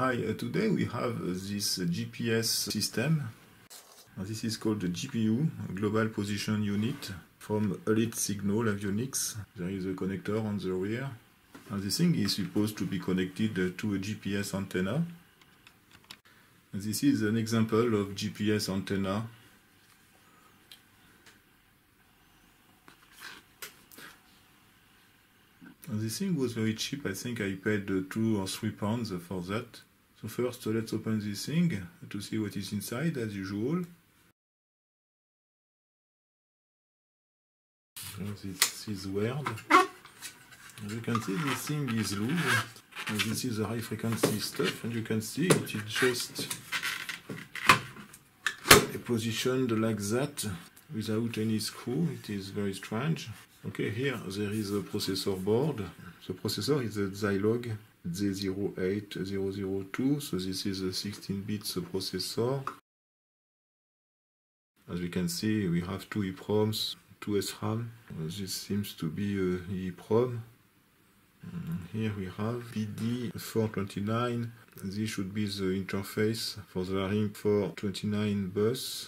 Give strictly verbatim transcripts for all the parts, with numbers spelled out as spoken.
Hi, uh, today we have uh, this uh, G P S system. Uh, this is called the G P U, Global Position Unit, from Elite Signal Avionics. There is a connector on the rear. And this thing is supposed to be connected uh, to a G P S antenna. And this is an example of G P S antenna. And this thing was very cheap. I think I paid uh, two or three pounds for that. So first, uh, let's open this thing to see what is inside, as usual. This is weird. As you can see, this thing is loose. And this is the high frequency stuff, and you can see it is just positioned like that without any screw. It is very strange. Okay, here there is a processor board. The processor is a Zilog Z zero eight zero zero two, so this is a sixteen bits processor. As we can see, we have two EEPROMs, two S RAM. This seems to be a EEPROM. Here we have P D four twenty-nine. This should be the interface for the Ring four twenty-nine bus.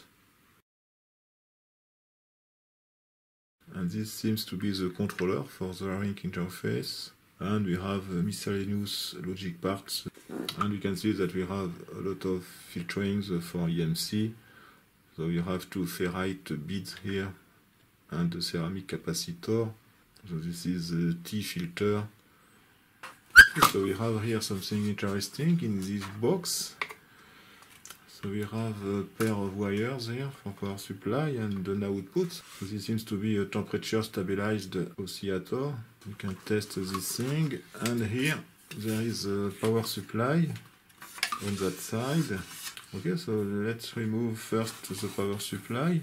And this seems to be the controller for the Ring interface. And we have miscellaneous logic parts. And we can see that we have a lot of filterings for E M C. So we have two ferrite beads here and a ceramic capacitor. So this is a T filter. So we have here something interesting in this box. So we have a pair of wires here for power supply and an output. So this seems to be a temperature stabilized oscillator. You can test this thing. And here there is a power supply on that side. Okay, so let's remove first the power supply.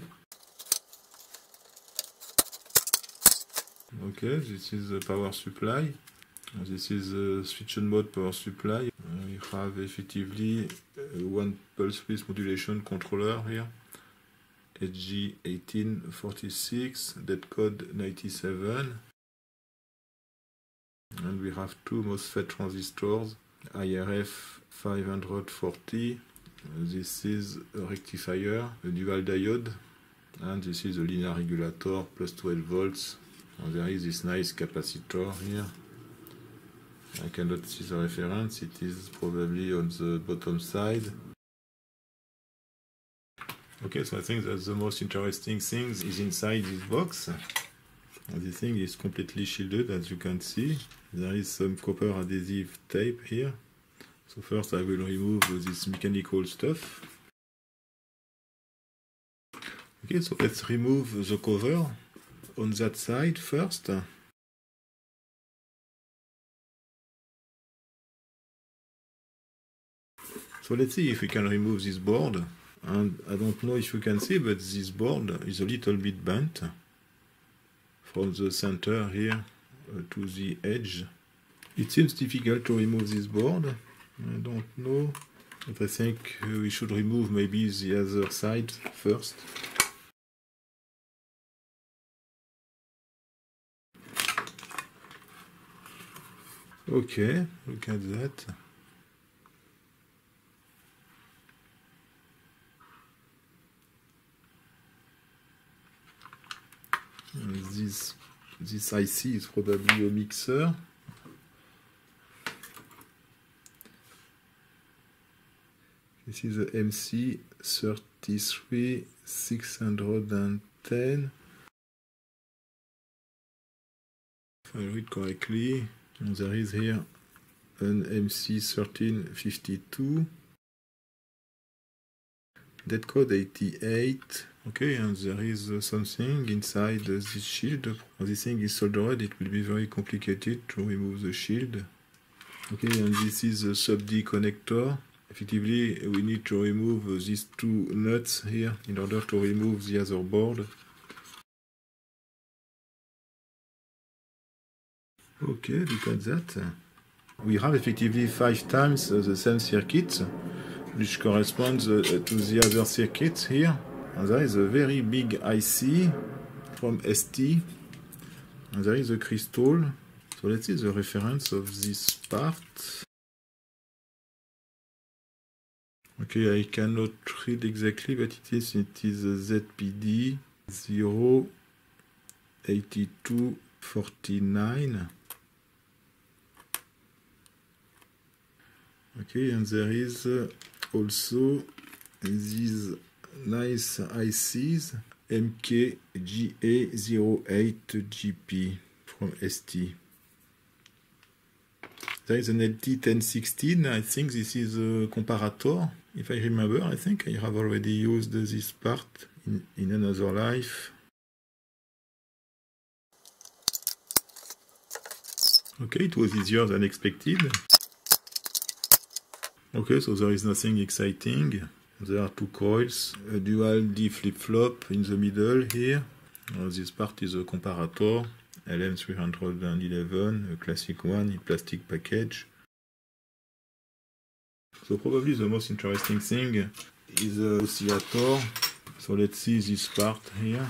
Okay, this is the power supply. This is a switch on mode power supply. Uh, we have effectively uh, one pulse width modulation controller here, H G eighteen forty-six, dead code ninety-seven. And we have two MOSFET transistors, I R F five forty. Uh, this is a rectifier, a dual diode, and this is a linear regulator plus twelve volts. And there is this nice capacitor here. I cannot see the reference, it is probably on the bottom side. Okay, so I think that the most interesting thing is inside this box. And this thing is completely shielded, as you can see. There is some copper adhesive tape here. So first I will remove this mechanical stuff. Okay, so let's remove the cover on that side first. So let's see if we can remove this board. And I don't know if you can see, but this board is a little bit bent from the center here uh, to the edge. It seems difficult to remove this board. I don't know, but I think we should remove maybe the other side first. Okay, look at that. This, this I C is probably a mixer. This is a M C thirty-three six hundred ten. If I read correctly, and there is here an M C thirteen fifty-two. Dead code eighty-eight. Okay, and there is uh, something inside uh, this shield. When this thing is soldered, it will be very complicated to remove the shield. Okay, and this is a sub-D connector. Effectively, we need to remove uh, these two nuts here in order to remove the other board. Okay, look at that. We have effectively five times uh, the same circuit, which corresponds uh, to the other circuits here. And there is a very big I C from S T. And there is a crystal. So let's see the reference of this part. Okay, I cannot read exactly, but it is it is a Z P D zero eighty-two forty-nine. Okay, and there is uh, also these nice I Cs, M K G A zero eight G P from S T. There is an L T ten sixteen. I think this is a comparator. If I remember, I think I have already used this part in, in another life. Okay, it was easier than expected. Okay, so there is nothing exciting. There are two coils, a dual D flip-flop in the middle here. Uh, this part is a comparator, L M three eleven, a classic one in plastic package. So probably the most interesting thing is the oscillator. So let's see this part here.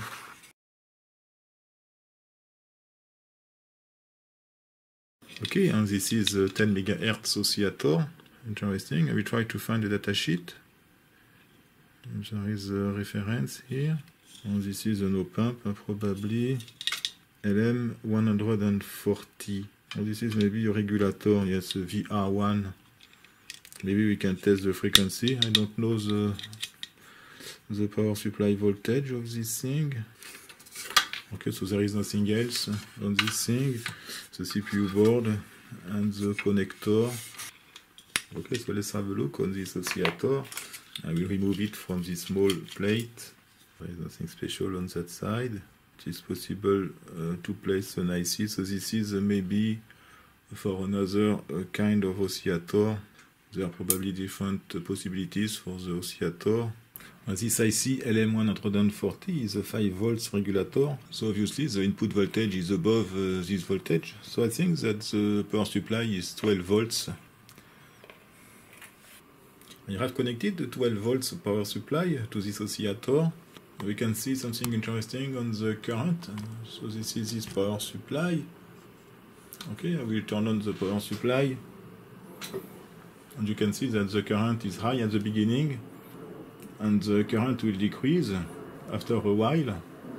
Okay, and this is a ten megahertz oscillator. Interesting. I will try to find the datasheet. There is a reference here. And this is an op-amp, probably L M one forty. And this is maybe a regulator, yes, a V R one. Maybe we can test the frequency. I don't know the, the power supply voltage of this thing. Okay, so there is nothing else on this thing. The C P U board and the connector. Okay, so let's have a look on this oscillator. I will remove it from this small plate. There is nothing special on that side. It is possible uh, to place an I C. So this is uh, maybe for another uh, kind of oscillator. There are probably different uh, possibilities for the oscillator. Uh, this I C L M one forty is a five volts regulator. So obviously the input voltage is above uh, this voltage. So I think that the power supply is twelve volts. I have connected the twelve volts power supply to this oscillator. We can see something interesting on the current. So this is this power supply. Okay, I will turn on the power supply. And you can see that the current is high at the beginning. And the current will decrease after a while.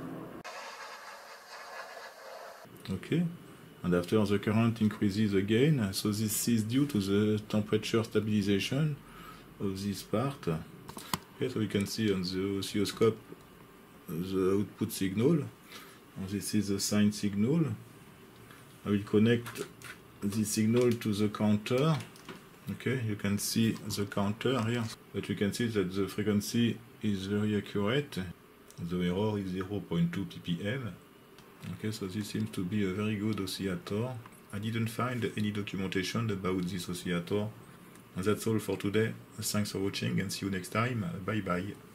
Okay, and after the current increases again. So this is due to the temperature stabilization of this part. Okay, so we can see on the oscilloscope the output signal. And this is the sine signal. I will connect this signal to the counter. Okay, you can see the counter here, but you can see that the frequency is very accurate. The error is zero point two p p m. Okay, so this seems to be a very good oscillator. I didn't find any documentation about this oscillator. And that's all for today. Thanks for watching and see you next time. Bye bye.